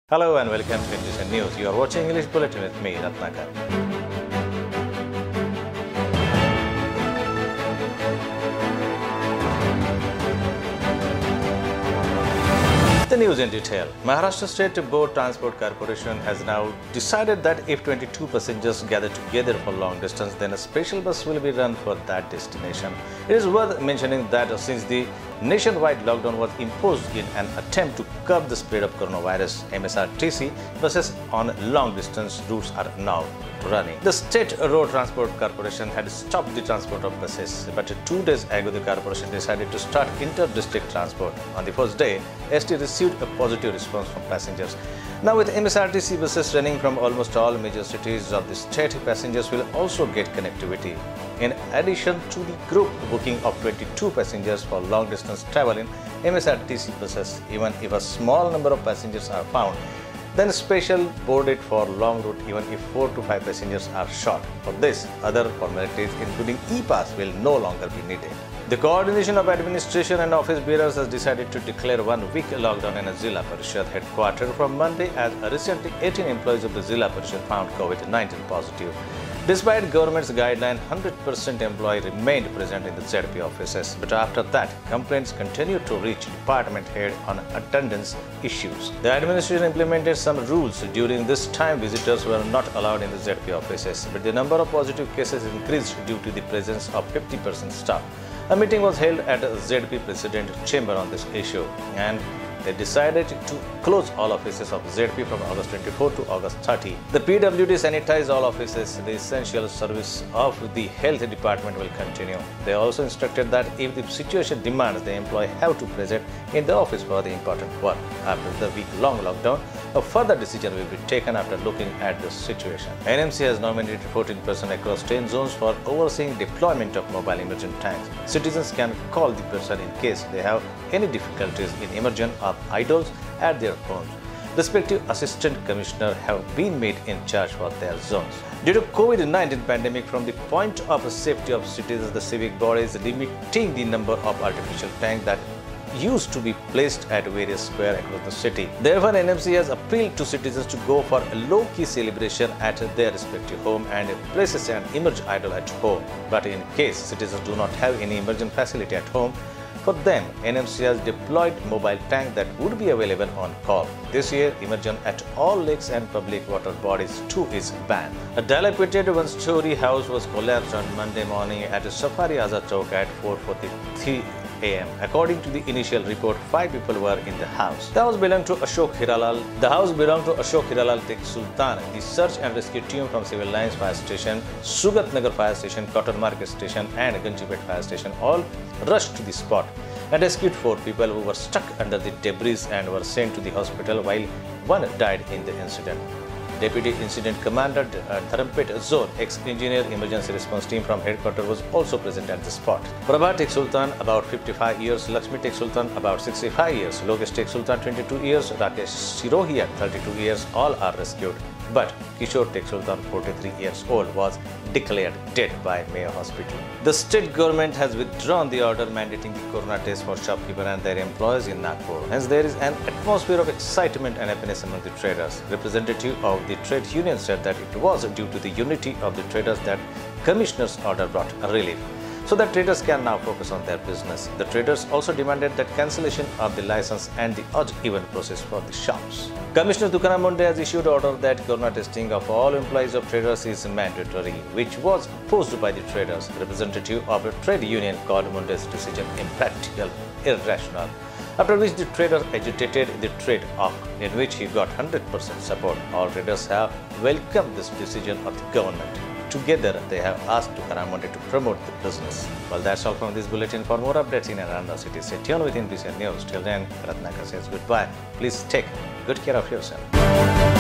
Hello and welcome to NDCN News. You are watching English Bulletin with me, Ratnakar. The news in detail. Maharashtra State Board Transport Corporation has now decided that if 22 passengers gather together for long distance, then a special bus will be run for that destination. It is worth mentioning that since the nationwide lockdown was imposed in an attempt to curb the spread of coronavirus, MSRTC buses on long distance routes are now running. The State Road Transport Corporation had stopped the transport of buses, but 2 days ago the corporation decided to start inter-district transport. On the first day, ST received a positive response from passengers. Now with MSRTC buses running from almost all major cities of the state, passengers will also get connectivity. In addition to the group booking of 22 passengers for long distance travel in MSRTC buses, even if a small number of passengers are found, then special boarded for long route even if 4 to 5 passengers are short. For this, other formalities including e-pass will no longer be needed. The Coordination of Administration and Office Bearers has decided to declare 1 week lockdown in a Zilla Parishad headquarters from Monday, as recently 18 employees of the Zilla Parishad found COVID-19 positive. Despite government's guideline, 100% employee remained present in the ZP offices, but after that, complaints continued to reach department head on attendance issues. The administration implemented some rules. During this time, visitors were not allowed in the ZP offices, but the number of positive cases increased due to the presence of 50% staff. A meeting was held at ZP President Chamber on this issue, and they decided to close all offices of ZP from August 24 to August 30. The PWD sanitized all offices. The essential service of the health department will continue. They also instructed that if the situation demands, the employee have to present in the office for the important work. After the week-long lockdown, a further decision will be taken after looking at the situation. NMC has nominated 14 persons across 10 zones for overseeing deployment of mobile emergent tanks. Citizens can call the person in case they have any difficulties in emergent or idols at their homes. Respective assistant commissioners have been made in charge for their zones. Due to COVID-19 pandemic, from the point of safety of citizens, the civic body is limiting the number of artificial tanks that used to be placed at various squares across the city. Therefore, NMC has appealed to citizens to go for a low-key celebration at their respective home and places an emergent idol at home. But in case citizens do not have any emergent facility at home, for them, NMC has deployed mobile tank that would be available on call. This year, immersion at all lakes and public water bodies too is banned. A dilapidated one-story house was collapsed on Monday morning at Safari Azad Chowk at 4:43 a.m. According to the initial report, 5 people were in the house. The house belonged to Ashok Hiralal Tek Sultan. The search and rescue team from Civil Lines Fire Station, Sugat Nagar Fire Station, Cotton Market Station and Ganjipet Fire Station all rushed to the spot and rescued 4 people who were stuck under the debris and were sent to the hospital, while 1 died in the incident. Deputy Incident Commander Dharampet Zone, ex-engineer emergency response team from headquarters was also present at the spot. Prabha Tek Sultan, about 55 years, Lakshmi Tek Sultan, about 65 years, Lokesh Tek Sultan, 22 years, Rakesh Sirohia, 32 years, all are rescued. But Kishore Tek Sultan, 43 years old, was declared dead by Mayo Hospital. The state government has withdrawn the order mandating the corona test for shopkeepers and their employees in Nagpur. Hence, there is an atmosphere of excitement and happiness among the traders. Representative of the trade union said that it was due to the unity of the traders that Commissioner's order brought relief, so that traders can now focus on their business. The traders also demanded that cancellation of the license and the odd-even process for the shops. Commissioner Tukaram Munde has issued order that corona testing of all employees of traders is mandatory, which was opposed by the traders. Representative of a trade union called Munde's decision impractical, irrational, after which the trader agitated the trade off, in which he got 100% support. All traders have welcomed this decision of the government. Together, they have asked Tukaram Munde to promote the business. Well, that's all from this bulletin. For more updates in and around the city, stay tuned with NDCN News. Till then, Ratnakar says goodbye. Please take good care of yourself.